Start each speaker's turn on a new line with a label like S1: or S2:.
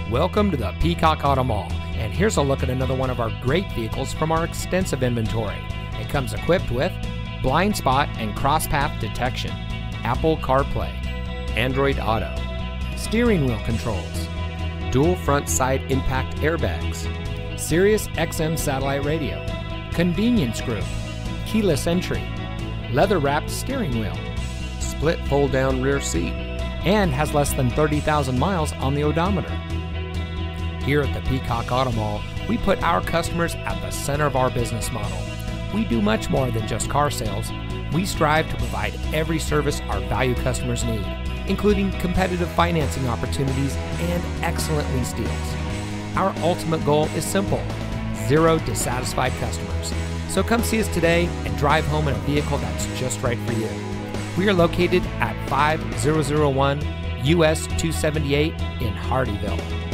S1: Welcome to the Peacock Auto Mall, and here's a look at another one of our great vehicles from our extensive inventory. It comes equipped with blind spot and cross path detection, Apple CarPlay, Android Auto, steering wheel controls, dual front side impact airbags, Sirius XM satellite radio, convenience group, keyless entry, leather wrapped steering wheel, split fold down rear seat, and has less than 30,000 miles on the odometer. Here at the Peacock Auto Mall, we put our customers at the center of our business model. We do much more than just car sales. We strive to provide every service our valued customers need, including competitive financing opportunities and excellent lease deals. Our ultimate goal is simple: zero dissatisfied customers. So come see us today and drive home in a vehicle that's just right for you. We are located at 5001 US 278 in Hardeeville.